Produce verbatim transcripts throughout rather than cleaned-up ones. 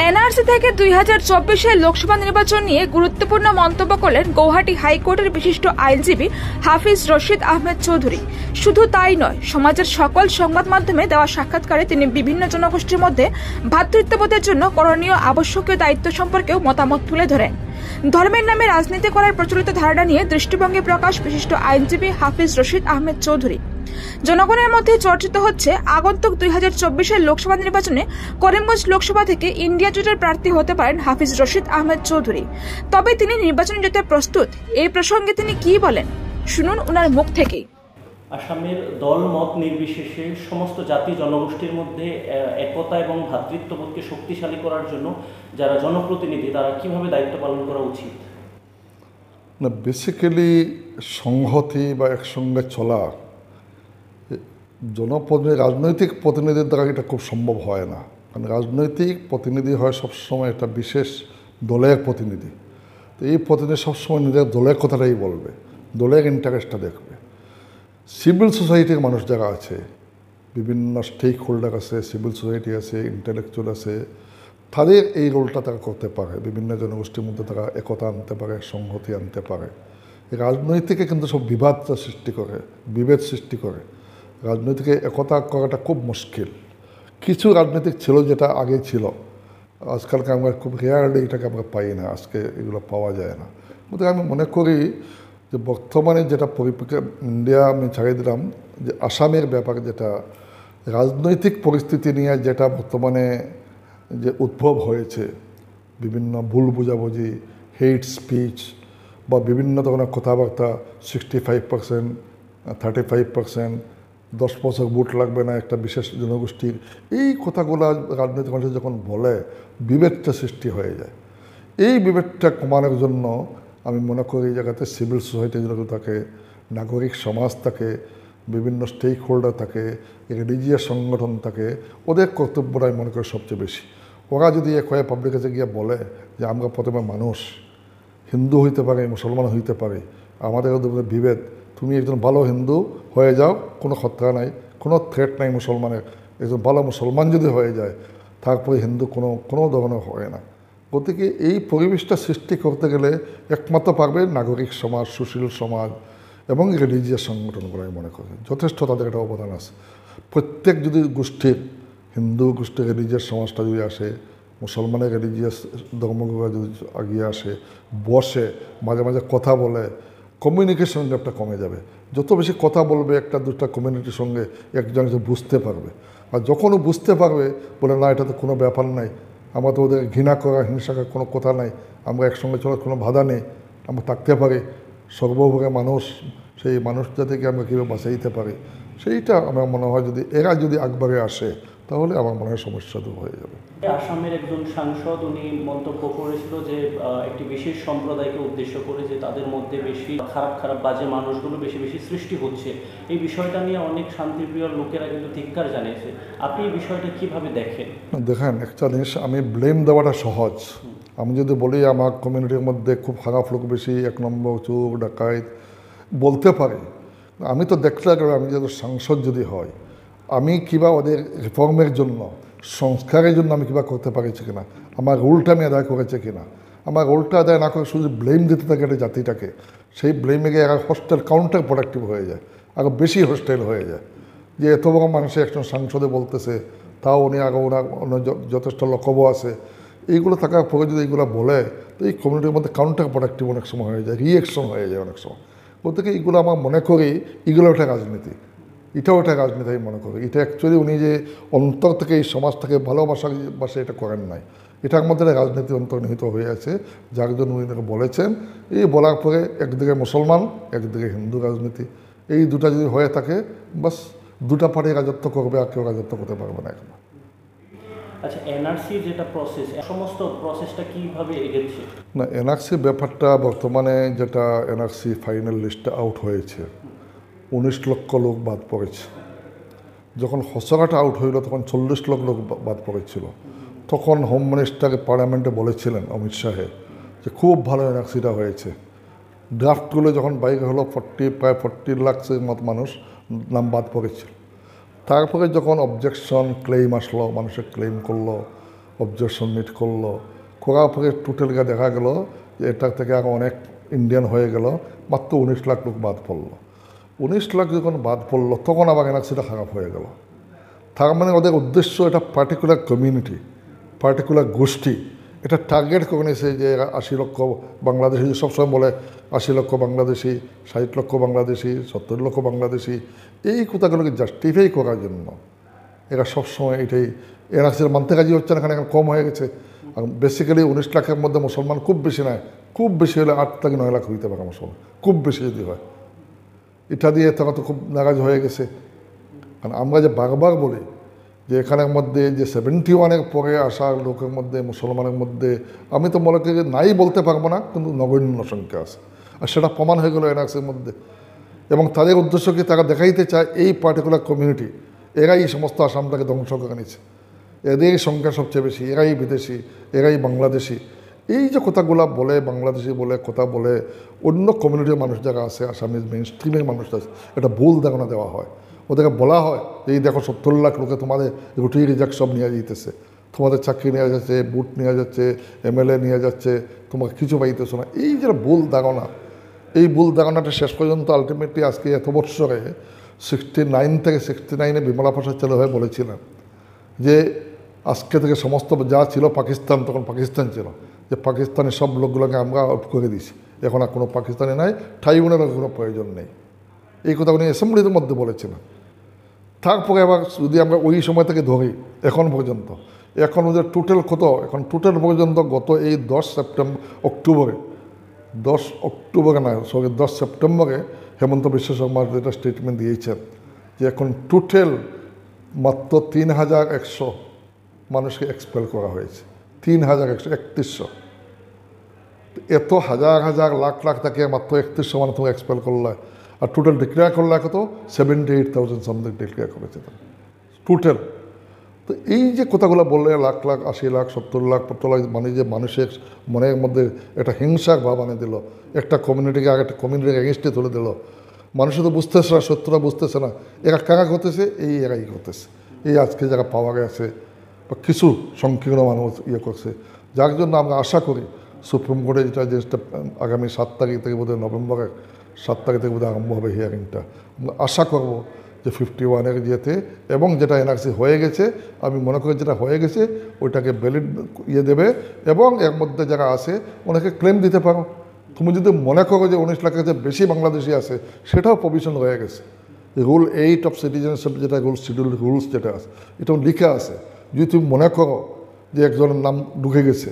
NRC থেকে দুই হাজার চব্বিশের লোকসভা নির্বাচন নিয়ে গুরুত্বপূর্ণ মন্তব্য করলেন গৌহাটি হাইকোর্টের বিশিষ্ট আইনজীবী হাফিজ রশিদ আহমেদ চৌধুরী। শুধু তাই নয়, সমাজের সকল সংবাদ মাধ্যমে দেওয়া সাক্ষাৎকারে তিনি বিভিন্ন জনগোষ্ঠীর মধ্যে ভ্রাতৃত্ববোধের জন্য করণীয় আবশ্যকীয় দায়িত্ব সম্পর্কেও মতামত তুলে ধরেন। ধর্মের নামে রাজনীতি করার প্রচলিত ধারণা নিয়ে দৃষ্টিভঙ্গি প্রকাশ বিশিষ্ট আইনজীবী হাফিজ রশিদ আহমেদ চৌধুরী। জনগণের মধ্যে চর্চিত হচ্ছে আগন্তুক দুই হাজার চব্বিশের লোকসভা নির্বাচনে করিমগঞ্জ লোকসভা থেকে ইন্ডিয়া জোটের প্রার্থী হতে পারেন হাফিজ রশিদ আহমেদ চৌধুরী। তবে তিনি নির্বাচনে যেতে প্রস্তুত, এই প্রসঙ্গে তিনি কি বলেন শুনুন ওনার মুখ থেকেই। আসামের দল মত নির্বিশেষে সমস্ত জাতি জনগোষ্ঠীর মধ্যে একতা এবং ভ্রাতৃত্ববোধকে শক্তিশালী করার জন্য যারা জনপ্রতিনিধি তারা কিভাবে দায়িত্ব পালন করা উচিত? না, বেসিক্যালি সংহতি বা একসঙ্গে চলা জনপ্রতিনিধি রাজনৈতিক প্রতিনিধির দ্বারা এটা খুব সম্ভব হয় না। কারণ রাজনৈতিক প্রতিনিধি হয় সবসময় একটা বিশেষ দলের প্রতিনিধি। তো এই প্রতিনিধি সবসময় নিজের দলের কথাটাই বলবে, দলের ইন্টারেস্টটা দেখবে। সিভিল সোসাইটির মানুষ যারা আছে, বিভিন্ন স্টেক হোল্ডার আছে, সিভিল সোসাইটি আছে, ইন্টেলেকচুয়াল আছে, তাদের এই রোলটা তারা করতে পারে। বিভিন্ন জনগোষ্ঠীর মধ্যে তারা একতা আনতে পারে, সংহতি আনতে পারে। রাজনৈতিকে কিন্তু সব বিবাদটা সৃষ্টি করে, বিভেদ সৃষ্টি করে। রাজনীতিকে একতা করাটা খুব মুশকিল। কিছু রাজনৈতিক ছিল যেটা আগে ছিল, আজকালকে আমরা খুব রেয়ারলি এটাকে আমরা পাই না, আজকে এগুলো পাওয়া যায় না। কিন্তু আমি মনে করি যে বর্তমানে যেটা পরিপ্রেক্ষিতে ইন্ডিয়া আমি ছাড়িয়ে দিলাম, যে আসামের ব্যাপারে যেটা রাজনৈতিক পরিস্থিতি নিয়ে যেটা বর্তমানে যে উদ্ভব হয়েছে, বিভিন্ন ভুল বোঝাবুঝি, হেট স্পিচ বা বিভিন্ন ধরনের কথাবার্তা, sixty five percent thirty five percent দশ বছর ভোট লাগবে না একটা বিশেষ জনগোষ্ঠীর, এই কথাগুলো রাজনৈতিক মানুষ যখন বলে বিভেদটা সৃষ্টি হয়ে যায়। এই বিভেদটা কমানোর জন্য আমি মনে করি এই জায়গাতে সিভিল সোসাইটি যেগুলো থাকে, নাগরিক সমাজ থাকে, বিভিন্ন স্টেক হোল্ডার থাকে, রিলিজিয়াস সংগঠন থাকে, ওদের কর্তব্যটাই মনে করি সবচেয়ে বেশি। ওরা যদি এক হয়ে পাবলিক কাছে গিয়ে বলে যে আমরা প্রথমে মানুষ, হিন্দু হইতে পারে, মুসলমান হইতে পারে, আমাদের বিভেদ, তুমি একজন ভালো হিন্দু হয়ে যাও, কোনো খতরা নাই, কোনো থ্রেট নাই মুসলমানের, একজন ভালো মুসলমান যদি হয়ে যায় তারপরে হিন্দু কোনো কোনো ধরনের হয় না। গতিকে এই পরিবেশটা সৃষ্টি করতে গেলে একমাত্র পারবে নাগরিক সমাজ, সুশীল সমাজ এবং রিলিজিয়াস সংগঠনগুলো আমি মনে করি যথেষ্ট তাদের একটা অবদান আছে। প্রত্যেক যদি গোষ্ঠীর, হিন্দু গোষ্ঠীর রিলিজিয়াস সমাজটা যদি আসে, মুসলমানের রিলিজিয়াস ধর্মগুলো যদি এগিয়ে আসে, বসে মাঝে মাঝে কথা বলে, কমিউনিকেশন গ্যাপটা কমে যাবে। যত বেশি কথা বলবে একটা দুটা কমিউনিটির সঙ্গে, একজন বুঝতে পারবে। আর যখনও বুঝতে পারবে বলে না এটা তো কোনো ব্যাপার নাই, আমরা তো ওদের ঘৃণা করা, হিংসা করার কোনো কথা নাই, আমরা একসঙ্গে চলার কোনো বাধা নেই, আমরা থাকতে পারি, সর্বভোগে মানুষ, সেই মানুষটা থেকে আমরা কীভাবে বাঁচাইতে পারি, সেইটা আমার মনে হয় যদি এরা যদি একবারে আসে তাহলে আমার মনে হয় সমস্যা দূর হয়ে যাবে। আসামের একজন সাংসদ উনি মন্তব্য করেছিল যে একটি বিশেষ সম্প্রদায়কে উদ্দেশ্য করে যে তাদের মধ্যে বেশি খারাপ খারাপ বাজে মানুষগুলো বেশি বেশি সৃষ্টি হচ্ছে। এই বিষয়টা নিয়ে অনেক শান্তিপ্রিয় লোকেরা কিন্তু ধিক্কার জানিয়েছে। আপনি এই বিষয়টা কিভাবে দেখেন? দেখেন, একটা জিনিস আমি ব্লেম দেওয়াটা সহজ। আমি যদি বলি আমার কমিউনিটির মধ্যে খুব খারাপ লোক বেশি, এক নম্বর চোর ডাকাত বলতে পারি, আমি তো দেখতে গেলে আমি যদি সাংসদ যদি হয়, আমি কিবা ওদের রিফর্মের জন্য, সংস্কারের জন্য আমি কিবা করতে পারছি কিনা, আমার রোলটা আমি আদায় করেছে কিনা। আমার রোলটা আদায় না করে শুধু ব্লেম দিতে থাকে একটা জাতিটাকে, সেই ব্লেমে গিয়ে আর হোস্টেল কাউন্টার প্রোডাক্টিভ হয়ে যায়, আরও বেশি হোস্টেল হয়ে যায়। যে এত বড় মানুষে একজন সাংসদে বলতেছে, তাও উনি আগে ওনার যথেষ্ট লক্ষ্য আছে, এইগুলো থাকার পরে যদি এইগুলো বলে তো এই কমিউনিটির মধ্যে কাউন্টার প্রোডাক্টিভ অনেক সময় হয়ে যায়, রিয়েকশন হয়ে যায় অনেক সময়। বলতে কি এগুলো আমার মনে করি এগুলো একটা রাজনীতি, এটাও একটা রাজনীতি আমি মনে করি। এটা অ্যাকচুয়ালি উনি যে অন্তর থেকে এই সমাজটাকে ভালোবাসার বাসে এটা করেন নাই, এটার মধ্যে রাজনীতি অন্তর্নিহিত হয়ে আছে, যার জন্য উনি বলেছেন। এই বলার পরে একদিকে মুসলমান, একদিকে হিন্দু রাজনীতি, এই দুটা যদি হয়ে থাকে বাস দুটা পার্টি রাজত্ব করবে, আর কেউ রাজত্ব করতে পারবে না এখন। আচ্ছা, এনআরসি যেটা প্রসেস, সমস্ত প্রসেসটা কীভাবে এগোচ্ছে? না, এনআরসি ব্যাপারটা বর্তমানে যেটা এনআরসি ফাইনাল লিস্টটা আউট হয়েছে, উনিশ লক্ষ লোক বাদ পড়েছে। যখন খসড়াটা আউট হইল তখন চল্লিশ লক্ষ লোক বাদ পড়েছিল। তখন হোম মিনিস্টার পার্লামেন্টে বলেছিলেন অমিত শাহে যে খুব ভালো এনআরসিটা হয়েছে। ড্রাফটগুলো যখন বাইরে হলো ফর্টি প্রায় ফর্টি লাখের মত মানুষ নাম বাদ পড়েছিল। তারপরে যখন অবজেকশন ক্লেইম আসলো, মানুষের ক্লেইম করলো, অবজেকশন মিট করলো, করার পরে টোটালকে দেখা গেল যে এটার থেকে আরও অনেক ইন্ডিয়ান হয়ে গেল, মাত্র উনিশ লাখ লোক বাদ পড়লো। উনিশ লাখ যখন বাদ পড়লো তখন আবার এনআরসিটা খারাপ হয়ে গেল। তার মানে ওদের উদ্দেশ্য এটা পার্টিকুলার কমিউনিটি, পার্টিকুলার গোষ্ঠী, এটা টার্গেট করে নিয়েছে যে আশি লক্ষ বাংলাদেশি, সবসময় বলে আশি লক্ষ বাংলাদেশি, ষাট লক্ষ বাংলাদেশি, সত্তর লক্ষ বাংলাদেশি, এই কথাগুলোকে জাস্টিফাই করার জন্য এরা সবসময় এটাই এনআরসির মানতে রাজি হচ্ছে না, এখানে এখন কম হয়ে গেছে। আর বেসিক্যালি উনিশ লাখের মধ্যে মুসলমান খুব বেশি নয়, খুব বেশি হলে আট থেকে নয় লাখ হইতে পারে মুসলমান, খুব বেশি যদি হয়। এটা দিয়ে তারা তো খুব নারাজ হয়ে গেছে। কারণ আমরা যে বারবার বলি যে এখানের মধ্যে যে সেভেন্টি ওয়ানের পরে আসা লোকের মধ্যে, মুসলমানের মধ্যে আমি তো মনে করি নাই বলতে পারবো না, কিন্তু নগণ্য সংখ্যা আছে, আর সেটা প্রমাণ হয়ে গেল এনআরসির মধ্যে। এবং তাদের উদ্দেশ্য কি, তারা দেখাইতে চায় এই পার্টিকুলার কমিউনিটি এরাই সমস্ত আসামটাকে ধ্বংস করে নিচ্ছে, এদের সংখ্যা সবচেয়ে বেশি, এরাই বিদেশি, এরাই বাংলাদেশি। এই যে কথাগুলো বলে, বাংলাদেশি বলে কথা বলে, অন্য কমিউনিটির মানুষ যারা আছে, আসামিজ মেইন স্ট্রিমের মানুষ আছে, এটা ভুল ধারণা দেওয়া হয়। ওদেরকে বলা হয় এই দেখো সত্তর লাখ লোকে তোমাদের রুটি রিজার্ভ সব নিয়ে যেতেছে, তোমাদের চাকরি নেওয়া যাচ্ছে, বুট নিয়ে যাচ্ছে, এমএলএ নিয়ে যাচ্ছে, তোমাকে কিছু পাইতেছো না। এই যে ভুল ধারণা, এই ভুল ধারণাটা শেষ পর্যন্ত আলটিমেটলি আজকে এত বৎসরে সিক্সটি নাইন থেকে সিক্সটি নাইনে বিমলা প্রসাদ চালু হয়ে বলেছিলেন যে আজকে থেকে সমস্ত যা ছিল পাকিস্তান, তখন পাকিস্তান ছিল, যে পাকিস্তানের সব লোকগুলোকে আমরা আউট করে দিয়েছি, এখন আর কোনো পাকিস্তানি নাই, ট্রাইব্যুনালের কোনো প্রয়োজন নেই। এই কথা উনি অ্যাসেম্বলির মধ্যে বলেছিলেন। তারপরে আবার যদি আমরা ওই সময় থেকে ধরি এখন পর্যন্ত, এখন ওদের টোটাল কত, এখন টোটাল পর্যন্ত গত এই দশ সেপ্টেম্বর অক্টোবরে দশ অক্টোবরে না সরি দশ সেপ্টেম্বরে হেমন্ত বিশ্ব শর্মা যেটা স্টেটমেন্ট দিয়েছেন যে এখন টোটাল মাত্র তিন হাজার একশো মানুষকে এক্সপেল করা হয়েছে, তিন হাজার একশো একত্রিশশো এত হাজার হাজার লাখ লাখ তাকে মাত্র একত্রিশশো মানুষ তোমাকে এক্সপেল করলে, আর টোটাল ডিক্লেয়ার করলে কত seventy eight thousand something declare করেছে টোটাল। তো এই যে কথাগুলো বললে লাখ লাখ আশি লাখ সত্তর লাখ সত্তর লাখ মানে যে মানুষের মনের মধ্যে একটা হিংসার ভাব আনে দিল, একটা কমিউনিটিকে আর একটা কমিউনিটিকে এগেনস্টে তুলে দিল। মানুষও তো বুঝতেছে না, সত্যটা বুঝতেছে না, এরা কারা করতেছে, এই এরাই করতেছে, এই আজকে যারা পাওয়ারে আছে বা কিছু সংকীর্ণ মানুষ ইয়ে করছে, যার জন্য আমরা আশা করি সুপ্রিম কোর্টে যেটা জিনিসটা আগামী সাত তারিখ থেকে বোধহয় নভেম্বরের সাত তারিখ থেকে বোধহয় আরম্ভ হবে হিয়ারিংটা, আমরা আশা করবো যে ফিফটি ওয়ানের যেতে এবং যেটা এনআরসি হয়ে গেছে, আমি মনে করি যেটা হয়ে গেছে ওইটাকে ভ্যালিড ইয়ে দেবে, এবং এর মধ্যে যারা আছে ওনাকে ক্লেম দিতে পারো। তুমি যদি মনে করো যে উনিশ লাখের যে বেশি বাংলাদেশি আছে, সেটাও প্রভিশন হয়ে গেছে। রুল এইট অফ সিটিজেনশিপ যেটা রুল শিডিউল রুলস যেটা আছে, এটাও লিখা আছে। যদি তুমি মনে করো যে একজনের নাম ঢুকে গেছে,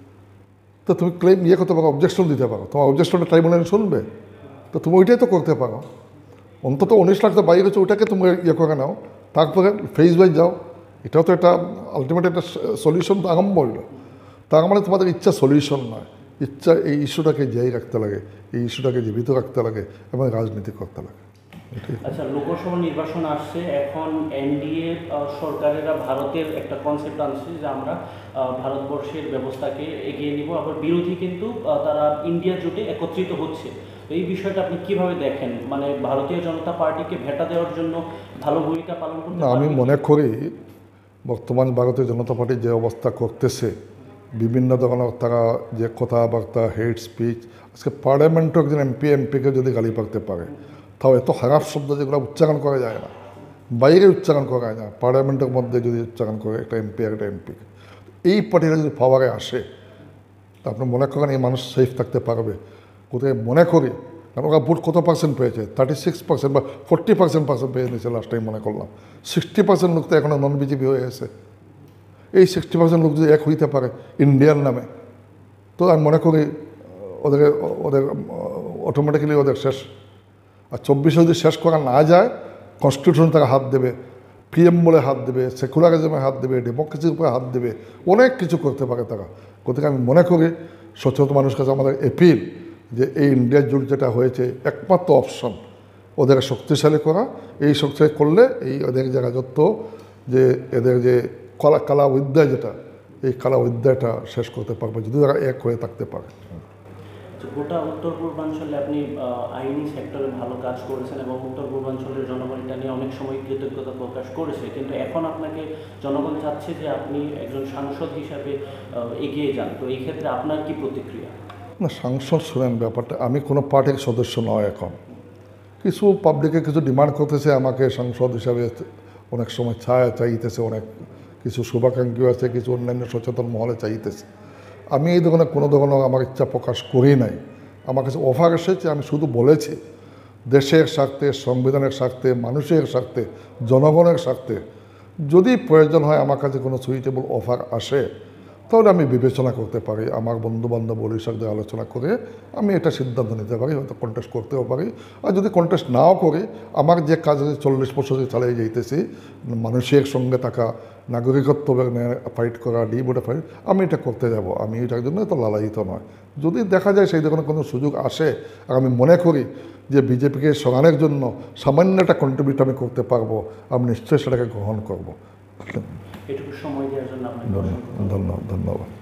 তো তুমি ক্লেম ইয়ে করতে পারো, অবজেকশন দিতে পারো, তোমার অবজেকশনটা ট্রাইব্যুনাল শুনবে, তো তুমি ওইটাই তো করতে পারো। অন্তত উনিশ লাখ তো বাইরে গেছে, ওইটাকে তুমি ইয়ে করে নাও, তারপরে ফেস বাই যাও। এটাও তো একটা আলটিমেট একটা সলিউশন তো আরম্ভ হইল। তার মানে তোমাদের ইচ্ছা সলিউশন নয়, ইচ্ছা এই ইস্যুটাকে জারি রাখতে লাগে, এই ইস্যুটাকে জীবিত রাখতে লাগে এবং রাজনীতি করতে লাগে। আচ্ছা, লোকসভা নির্বাচন আসছে, এখন এনডিএ সরকারেরা ভারতের একটা কনসেপ্ট আনছে যে আমরা ভারতবর্ষের ব্যবস্থাকে এগিয়ে নিব, আবার বিরোধী কিন্তু তারা ইন্ডিয়া জোটে একত্রিত হচ্ছে। এই বিষয়টা আপনি কিভাবে দেখেন? মানে ভারতীয় জনতা পার্টিকে ভেটা দেওয়ার জন্য ভালো ভূমিকা পালন করতে? না, আমি মনে করি বর্তমান ভারতীয় জনতা পার্টি যে অবস্থা করতেছে, বিভিন্ন ধরনের তারা যে কথাবার্তা, হেড স্পিচ, আজকে পার্লামেন্টও একজন এমপি এমপিকে যদি গালি পারতে পারে, তাও এত খারাপ শব্দ যেগুলো উচ্চারণ করা যায় না, বাইরে উচ্চারণ করা যায় না, পার্লামেন্টের মধ্যে যদি উচ্চারণ করে একটা এমপি একটা এমপিকে, এই পার্টিটা যদি পাওয়ারে আসে, তা আপনি মনে করেন এই মানুষ সেফ থাকতে পারবে? কোথায় মনে করি, কারণ ওরা ভোট কত পার্সেন্ট পেয়েছে, থার্টি সিক্স পার্সেন্ট বা ফোর্টি পার্সেন্ট পার্সেন্ট পেয়ে নিয়েছে লাস্ট টাইম মনে করলাম। সিক্সটি পার্সেন্ট লোক তো এখনও নন বিজেপি হয়ে গেছে। এই সিক্সটি পার্সেন্ট লোক যদি এক হইতে পারে ইন্ডিয়ান নামে, তো আমি মনে করি ওদের ওদের অটোমেটিক্যালি ওদের শেষ। আর চব্বিশে যদি শেষ করা না যায়, কনস্টিটিউশন তারা হাত দেবে, পিএম বলে হাত দেবে, সেকুলারিজমে হাত দেবে, ডেমোক্রেসির উপরে হাত দেবে, অনেক কিছু করতে পারে তারা। গতিকে আমি মনে করি সচেতন মানুষের কাছে আমাদের এপিল যে এই ইন্ডিয়ার জোট যেটা হয়েছে একমাত্র অপশন ওদের শক্তিশালী করা। এই শক্তিশালী করলে এই ওদের যে রাজত্ব, যে এদের যে কলা কালা বিদ্যা যেটা, এই কালা বিদ্যাটা শেষ করতে পারবে যদি তারা এক হয়ে থাকতে পারে। যে গোটা উত্তর পূর্বাঞ্চলে আপনি আহ, আইনি সেক্টরে ভালো কাজ করেছেন এবং উত্তর পূর্বাঞ্চলের জনগণ এটা নিয়ে অনেক সময় কৃতজ্ঞতা প্রকাশ করেছে, কিন্তু এখন আপনাকে জনগণ চাচ্ছে যে আপনি একজন সাংসদ হিসাবে আহ, এগিয়ে যান। তো এই ক্ষেত্রে আপনার কি প্রতিক্রিয়া? না, সাংসদ শুনেন ব্যাপারটা, আমি কোনো পার্টির সদস্য নয়। এখন কিছু পাবলিকে কিছু ডিমান্ড করতেছে আমাকে সাংসদ হিসাবে, অনেক সময় ছায়া চাইতেছে, অনেক কিছু শুভাকাঙ্ক্ষী আছে, কিছু অন্যান্য সচেতন মহলে চাইতেছে। আমি এই ধরনের কোনো ধরনের আমার ইচ্ছা প্রকাশ করি নাই। আমার কাছে অফার এসেছে, আমি শুধু বলেছি দেশের স্বার্থে, সংবিধানের স্বার্থে, মানুষের স্বার্থে, জনগণের স্বার্থে যদি প্রয়োজন হয় আমার কাছে কোনো সুইটেবল অফার আসে তাহলে আমি বিবেচনা করতে পারি। আমার বন্ধুবান্ধব বলির সাথে আলোচনা করে আমি এটা সিদ্ধান্ত নিতে পারি, হয়তো কন্টেস্ট করতেও পারি। আর যদি কন্টেস্ট নাও করি, আমার যে কাজ চল্লিশ বছর চালিয়ে যাইতেছি, মানুষের সঙ্গে থাকা, নাগরিকত্ব ফাইট করা, ডিভোটে ফাইট, আমি এটা করতে যাব। আমি এটার জন্য তো লালায়িত নয়। যদি দেখা যায় সেই ধরনের কোনো সুযোগ আসে আর আমি মনে করি যে বিজেপিকে সরানোর জন্য সামান্য একটা কন্ট্রিবিউট আমি করতে পারবো, আমি নিশ্চয়ই সেটাকে গ্রহণ করবো। এটুকু সময় দেওয়ার জন্য আপনাকে ধন্যবাদ ধন্যবাদ।